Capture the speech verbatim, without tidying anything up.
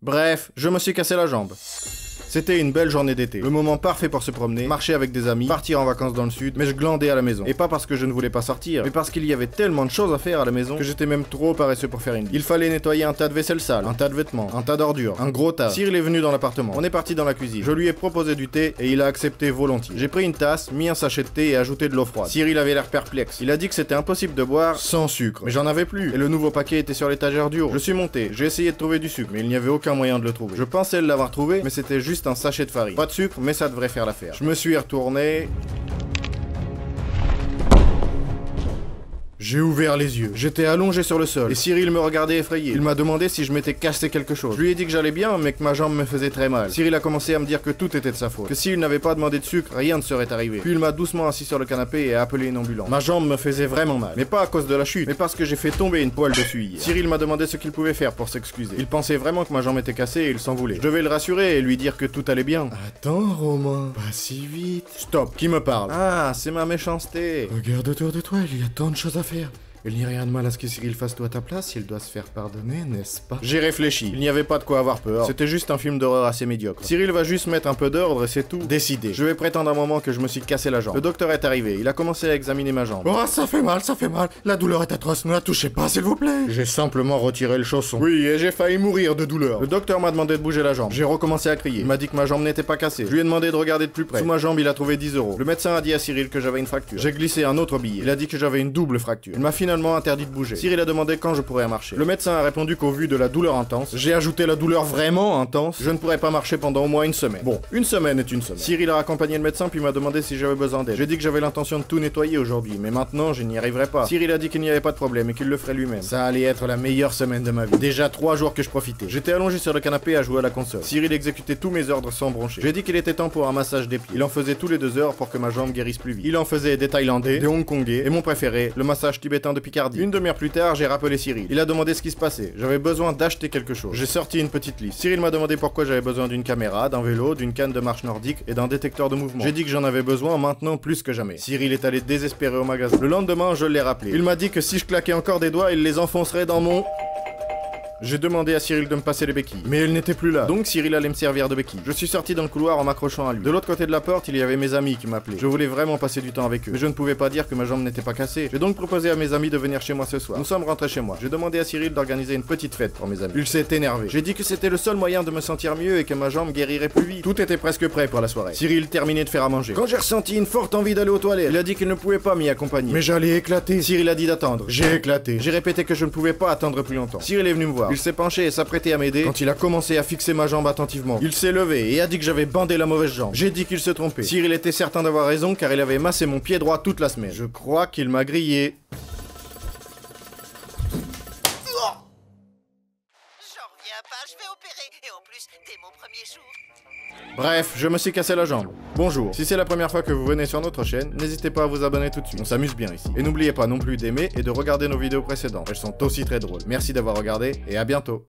Bref, je me suis cassé la jambe. C'était une belle journée d'été, le moment parfait pour se promener, marcher avec des amis, partir en vacances dans le sud, mais je glandais à la maison. Et pas parce que je ne voulais pas sortir, mais parce qu'il y avait tellement de choses à faire à la maison que j'étais même trop paresseux pour faire une vie. Il fallait nettoyer un tas de vaisselle sale, un tas de vêtements, un tas d'ordures, un gros tas. Cyril est venu dans l'appartement, on est parti dans la cuisine. Je lui ai proposé du thé et il a accepté volontiers. J'ai pris une tasse, mis un sachet de thé et ajouté de l'eau froide. Cyril avait l'air perplexe. Il a dit que c'était impossible de boire sans sucre, mais j'en avais plus. Et le nouveau paquet était sur l'étagère du haut. Je suis monté, j'ai essayé de trouver du sucre, mais il n'y avait aucun moyen de le trouver. Je pensais l'avoir trouvé, mais c'était juste un sachet de farine. Pas de sucre, mais ça devrait faire l'affaire. Je me suis retourné. J'ai ouvert les yeux. J'étais allongé sur le sol. Et Cyril me regardait effrayé. Il m'a demandé si je m'étais cassé quelque chose. Je lui ai dit que j'allais bien, mais que ma jambe me faisait très mal. Cyril a commencé à me dire que tout était de sa faute. Que s'il n'avait pas demandé de sucre, rien ne serait arrivé. Puis il m'a doucement assis sur le canapé et a appelé une ambulance. Ma jambe me faisait vraiment mal. Mais pas à cause de la chute, mais parce que j'ai fait tomber une poêle dessus hier. Cyril m'a demandé ce qu'il pouvait faire pour s'excuser. Il pensait vraiment que ma jambe était cassée et il s'en voulait. Je devais le rassurer et lui dire que tout allait bien. Attends, Romain. Pas si vite. Stop. Qui me parle? Ah, c'est ma méchanceté. Regarde autour de toi, il y a tant de choses à faire. Il n'y a rien de mal à ce que Cyril fasse tout à ta place, il doit se faire pardonner, n'est-ce pas? J'ai réfléchi, il n'y avait pas de quoi avoir peur, c'était juste un film d'horreur assez médiocre. Cyril va juste mettre un peu d'ordre et c'est tout. Décidé. Je vais prétendre un moment que je me suis cassé la jambe. Le docteur est arrivé, il a commencé à examiner ma jambe. Oh, ça fait mal, ça fait mal, la douleur est atroce, ne la touchez pas s'il vous plaît. J'ai simplement retiré le chausson. Oui, et j'ai failli mourir de douleur. Le docteur m'a demandé de bouger la jambe. J'ai recommencé à crier. Il m'a dit que ma jambe n'était pas cassée. Je lui ai demandé de regarder de plus près. Sous ma jambe, il a trouvé dix euros. Le médecin a dit à Cyril que j'avais une fracture. J'ai glissé un autre billet. Il a dit que j'avais une double fracture. Il m'a finalement interdit de bouger. Cyril a demandé quand je pourrais marcher. Le médecin a répondu qu'au vu de la douleur intense, j'ai ajouté la douleur vraiment intense, je ne pourrais pas marcher pendant au moins une semaine. Bon, une semaine est une semaine. Cyril a accompagné le médecin puis m'a demandé si j'avais besoin d'aide. J'ai dit que j'avais l'intention de tout nettoyer aujourd'hui, mais maintenant je n'y arriverai pas. Cyril a dit qu'il n'y avait pas de problème et qu'il le ferait lui-même. Ça allait être la meilleure semaine de ma vie. Déjà trois jours que je profitais. J'étais allongé sur le canapé à jouer à la console. Cyril exécutait tous mes ordres sans broncher. J'ai dit qu'il était temps pour un massage des pieds. Il en faisait tous les deux heures pour que ma jambe guérisse plus vite. Il en faisait des Thaïlandais, des Hongkongais et mon préféré, le massage tibétain de Picardie. Une demi-heure plus tard, j'ai rappelé Cyril. Il a demandé ce qui se passait. J'avais besoin d'acheter quelque chose. J'ai sorti une petite liste. Cyril m'a demandé pourquoi j'avais besoin d'une caméra, d'un vélo, d'une canne de marche nordique et d'un détecteur de mouvement. J'ai dit que j'en avais besoin maintenant plus que jamais. Cyril est allé désespéré au magasin. Le lendemain, je l'ai rappelé. Il m'a dit que si je claquais encore des doigts, il les enfoncerait dans mon... J'ai demandé à Cyril de me passer les béquilles, mais elle n'était plus là, donc Cyril allait me servir de béquille. Je suis sorti dans le couloir en m'accrochant à lui. De l'autre côté de la porte, il y avait mes amis qui m'appelaient. Je voulais vraiment passer du temps avec eux, mais je ne pouvais pas dire que ma jambe n'était pas cassée. J'ai donc proposé à mes amis de venir chez moi ce soir. Nous sommes rentrés chez moi. J'ai demandé à Cyril d'organiser une petite fête pour mes amis. Il s'est énervé. J'ai dit que c'était le seul moyen de me sentir mieux et que ma jambe guérirait plus vite. Tout était presque prêt pour la soirée. Cyril terminait de faire à manger. Quand j'ai ressenti une forte envie d'aller aux toilettes, il a dit qu'il ne pouvait pas m'y accompagner. Mais j'allais éclater. Cyril a dit d'attendre. J'ai éclaté. J'ai répété que je ne pouvais pas attendre plus longtemps. Cyril est venu me voir. Il s'est penché et s'apprêtait à m'aider quand il a commencé à fixer ma jambe attentivement. Il s'est levé et a dit que j'avais bandé la mauvaise jambe. J'ai dit qu'il se trompait. Cyril était certain d'avoir raison car il avait massé mon pied droit toute la semaine. Je crois qu'il m'a grillé. J'en reviens pas, je vais opérer. Et en plus, dès mon premier jour. Bref, je me suis cassé la jambe. Bonjour, si c'est la première fois que vous venez sur notre chaîne, n'hésitez pas à vous abonner tout de suite. On s'amuse bien ici. Et n'oubliez pas non plus d'aimer et de regarder nos vidéos précédentes. Elles sont aussi très drôles. Merci d'avoir regardé et à bientôt.